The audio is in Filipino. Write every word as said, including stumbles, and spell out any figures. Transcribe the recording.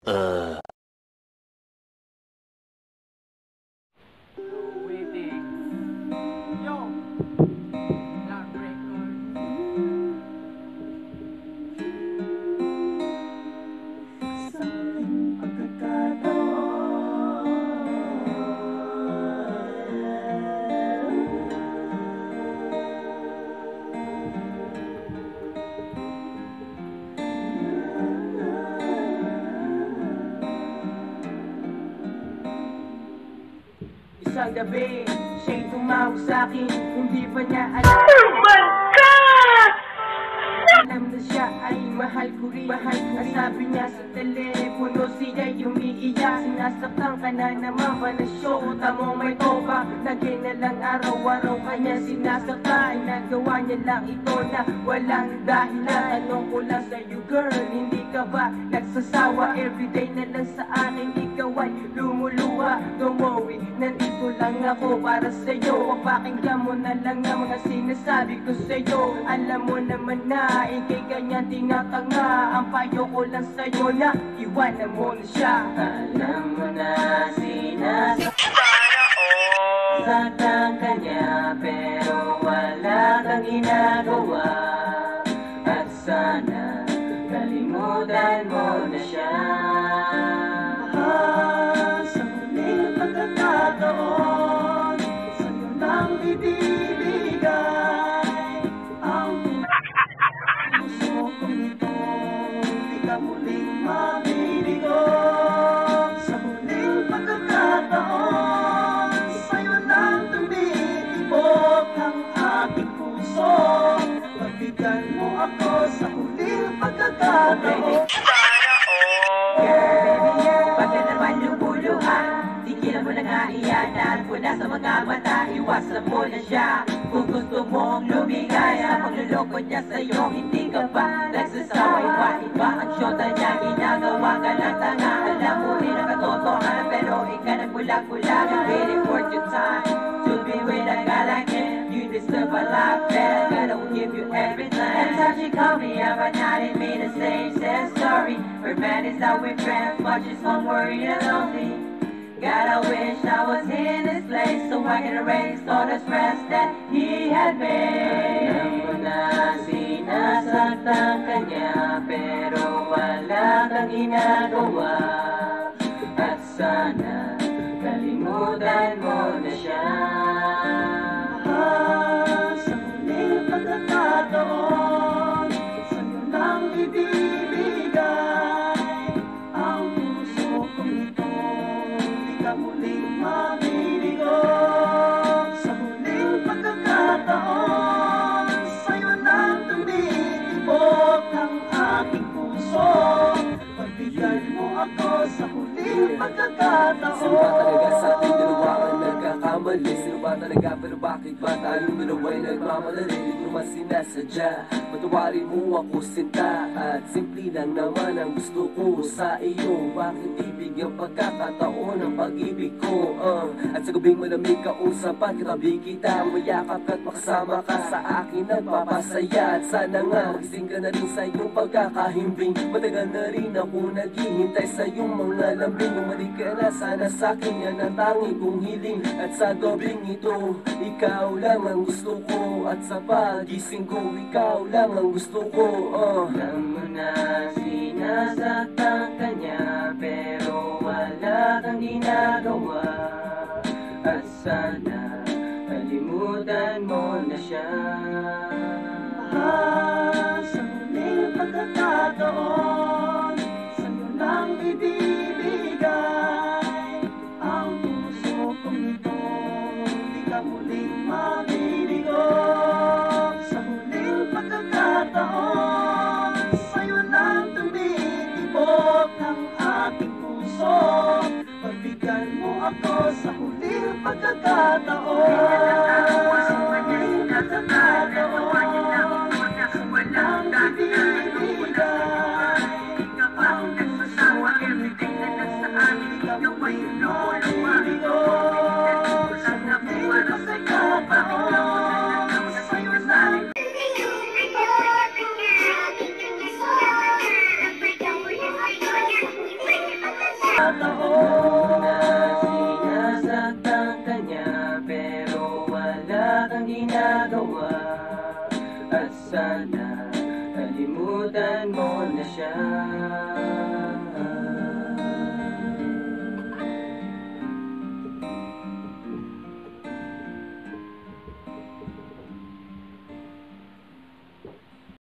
Uh. Waiting. Yo! Loud record. Sa muling Isang gabi, siya'y tumawag sa'kin. Hindi pa niya alam. Oh my God! Alam na siya ay mahal ko rin. Mahal ko rin. Sabi niya sa telepono, siya'y umiiyak. Sinasaktan ka na naman ba na show? Tamo may toba. Lagi na lang araw-araw kanya sinasaktan. Nagawa niya lang ito na walang dahilan. Tanong ko lang sa'yo girl, hindi ka ba nagsasawa? Everyday na lang sa akin ikaw ay lumuluha. Don't worry, nandito lang ako para sa'yo. Papakinggan mo na lang ang mga sinasabi ko sa'yo. Alam mo naman na ikay ganyan tinatanga. Ang payo ko lang sa'yo na iwanan mo na siya. Alam mo na sinasaktan ka niya, pero wala kang ginagawa. At sana kalimutan mo na siya. Mahal, sa muling pagkakataon, sa'yo lang ibibigay ang puso kong ito. Di ka muling mabibigo. Sa muling pagkakataon, sa'yo lang tumitibok ang aking puso. Pagbigyan mo ako sa muling pagkakataon. Pag ka naman lumuluhan, tigilan mo na nga iyanan. Mula sa mga mata, iwasan mo na siya. Kung gusto mong lumigay sa pagluloko niya sa'yo, hindi ka ba nagsasawa? Iba-iba ang syota niya, ginagawa ka lang tanga. Alam mo rin ang katotohanan, pero ikaw nagbulag-bulag. I'm waiting for your time to be with a guy like him. You deserve a life better, but I will give you everything. Every time she call me up at night, it mean the same, says sorry. Her man is out with friends, but she's home worried and lonely. God, I wish I was in this place, so I can erase all the stress that he had made. Alam mo na sinasaktan ka niya, pero wala kang ginagawa. At sana kalimutan mo na siya. Mahal, sa muling pagkakataon, sa'yo lang ibibigay ang puso kong ito. Di ka muling mabibigo. Sa muling pagkakataon, sa'yo lang tumitibok ang aking puso. Pagbigyan mo ako sa huling pagkakataon. Sino ba talaga sa ating dalawa ang nagkakamali? Sino ba talaga, pero bakit ba tayong dalawa'y nagmamadali? Di ko naman sinasadya, patawarin mo ako sinta. At simple lang naman ang gusto ko sa iyo. Bakit ibigyan pagkakataon ang pag-ibig ko? uh. At sa gabing malamig kausapan, katabi kita, mayakap at makasama ka sa akin, nagpapasaya. At sana nga magising ka na rin sa iyong pagkakahimbing. Matagal na rin ako naghihintay sa iyong mga lambing. Umalik ka na sana sa akin, yan ang tangi kong hiling. At sa dobling ito, ikaw lang ang gusto ko. At sa pagising ko, ikaw lang ang gusto ko. uh. Alam mo na sinasaktan ka niya, pero wala kang ginagawa. At sana kalimutan mo na siya. Mahal, sa muling pagkakataon, sa'yo lang ibibigay ang puso kong ito. Di ka muling mabibigo. Sa muling pagkakataon, sa'yo lang tumitibok ang aking puso. Pagbigyan mo ako sa huling pagkakataon. Sa huling pagkakataon, sa'yo lang ibibigay ang puso kong ito. Di ka muling mabibigo. Sa huling pagkakataon, sa'yo lang Thank you. pagkakataon na sinasaktan ka niya, pero wala kang ginagawa. At sana kalimutan mo na siya.